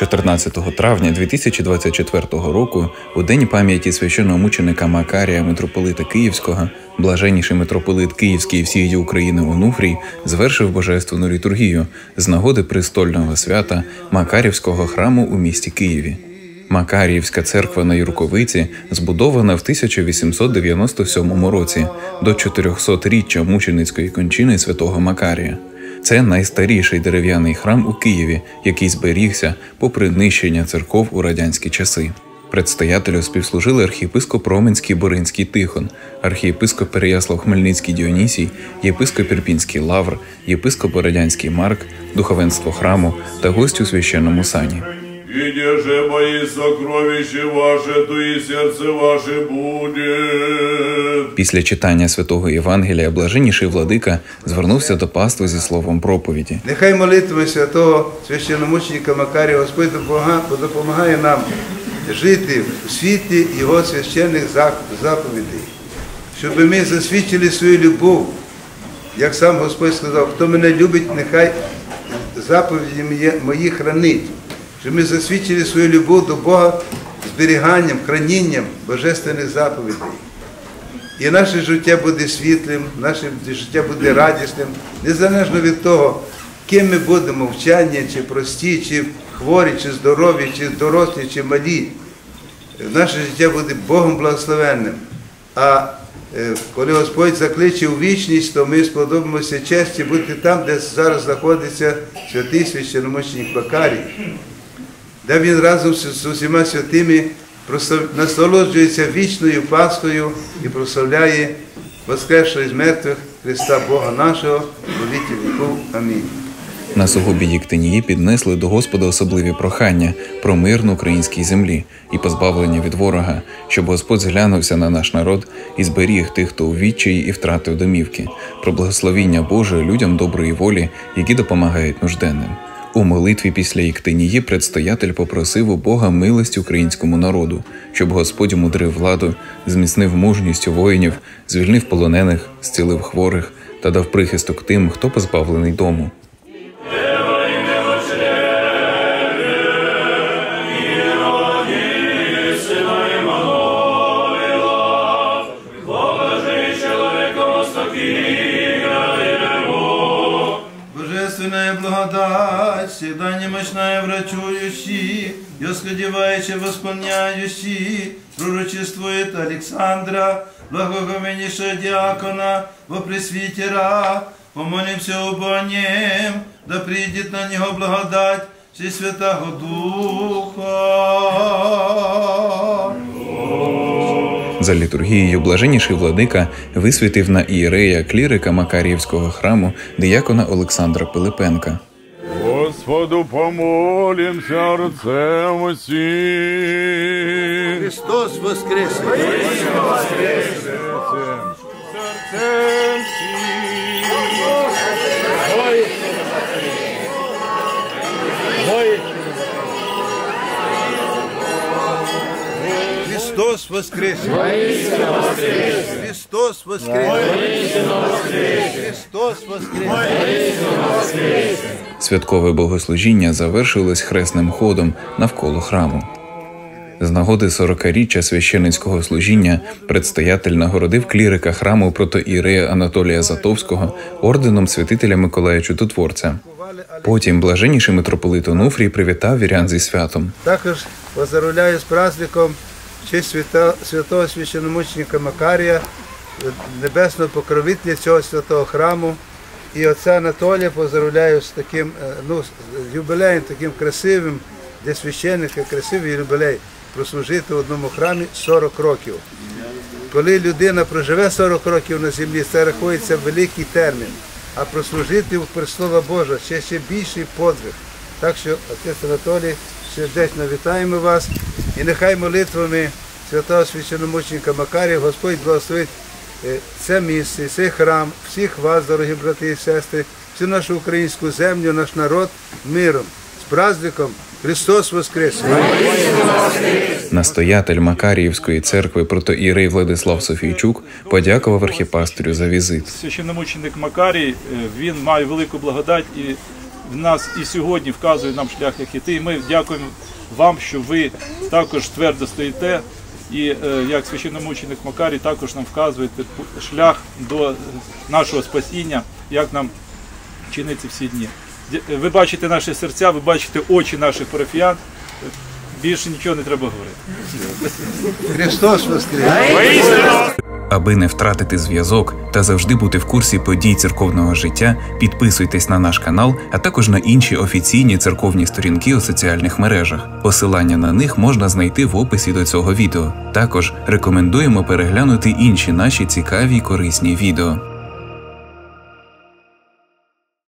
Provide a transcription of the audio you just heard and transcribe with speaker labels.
Speaker 1: 14 травня 2024 року, у день пам'яті священномученика Макарія, митрополита Київського, блаженніший митрополит Київський і всієї України Онуфрій звершив божественну літургію з нагоди престольного свята Макарівського храму у місті Києві. Макаріївська церква на Юрковиці збудована в 1897 році до 400-річчя мученицької кончини святого Макарія. Це найстаріший дерев'яний храм у Києві, який зберігся попри нищення церков у радянські часи. Предстоятелю співслужили архієпископ Роменський Боринський Тихон, архієпископ Переяслав-Хмельницький Діонісій, єпископ Ірпінський Лавр, єпископ Бородянський Марк, духовенство храму та гості у священному сані.
Speaker 2: «И держи мои сокровища ваши, то и сердце ваше будет».
Speaker 1: Після читання святого Євангелія блаженніший владика звернувся до пастви зі словом проповіді.
Speaker 3: Нехай молитвами святого священномученика Макарія Господь допомагає нам жити у світлі його священних заповідей, щоб ми засвідчили свою любов, як сам Господь сказав, хто мене любить, нехай заповіді мої хранить. Щоб ми засвідчили свою любов до Бога зберіганням, хранінням божественних заповідей. І наше життя буде світлим, наше життя буде радісним, незалежно від того, ким ми будемо, вчені, чи прості, чи хворі, чи здорові, чи дорослі, чи малі. Наше життя буде Богом благословенним. А коли Господь закличе у вічність, то ми сподобаємося честі бути там, де зараз знаходиться святий священомученик Макарій, де він разом з усіма святими насолоджується вічною Пасхою і прославляє воскресшого із мертвих Христа Бога нашого, во віки віків. Амінь.
Speaker 1: На сугубі Єктинії піднесли до Господа особливі прохання про мир на українській землі і позбавлення від ворога, щоб Господь зглянувся на наш народ і зберіг тих, хто у відчаї і втратив домівки, про благословіння Боже людям доброї волі, які допомагають нужденним. У молитві після Єктинії предстоятель попросив у Бога милості українському народу, щоб Господь умудрив владу, зміцнив мужність воїнів, звільнив полонених, зцілив хворих та дав прихисток тим, хто позбавлений дому.
Speaker 3: Божественная благодать, всегда немощная врачующий, и осходеваючи восполняющий, пророчествует Александра, благоговейнейшего диакона, во пресвитера, помолимся оба о нем, да придет на него благодать Всесвятого Духа.
Speaker 1: За літургією блаженніший владика висвятив на ієрея клірика Макаріївського храму диякона Олександра Пилипенка.
Speaker 2: Господу помолимся серцем усім.
Speaker 3: Христос воскресе!
Speaker 2: Серцем
Speaker 3: Христос воскресе! Христос воскресе! Христос воскресе!
Speaker 1: Святкове богослужіння завершилось хресним ходом навколо храму. З нагоди 40-річчя священицького служіння предстоятель нагородив клірика храму протоієрея Анатолія Затовського орденом святителя Миколая Чудотворця. Потім блаженніший митрополит Онуфрій привітав вірян зі святом.
Speaker 3: Також поздравляю з праздником в честь святого священомученика Макарія, небесного покровителя цього святого храму. І отця Анатолія поздравляю з таким юбілеєм, таким красивим, для священника красивий юбілей, прослужити в одному храмі 40 років. Коли людина проживе 40 років на землі, це рахується великий термін, а прослужити у престола Божого ще більший подвиг. Так що, отець Анатолій, сердечно вітаємо вас, і нехай молитвами святого священомученика Макарія Господь благословить це місце, цей храм, всіх вас, дорогі брати і сестри, всю нашу українську землю, наш народ миром. З праздником! Христос воскресе!
Speaker 1: Настоятель Макаріївської церкви протоієрей Владислав Софійчук подякував архіпастирю за візит.
Speaker 4: Священномученик Макарій, він має велику благодать і в нас і сьогодні вказує нам шлях, як іти. І ми дякуємо вам, що ви також твердо стоїте. І як священномученик Макарій також нам вказуєте шлях до нашого спасіння, як нам чинити всі дні. Ви бачите наші серця, ви бачите очі наших парафіян. Більше нічого не треба говорити.
Speaker 3: Христос воскрес!
Speaker 1: Аби не втратити зв'язок та завжди бути в курсі подій церковного життя, підписуйтесь на наш канал, а також на інші офіційні церковні сторінки у соціальних мережах. Посилання на них можна знайти в описі до цього відео. Також рекомендуємо переглянути інші наші цікаві й корисні відео.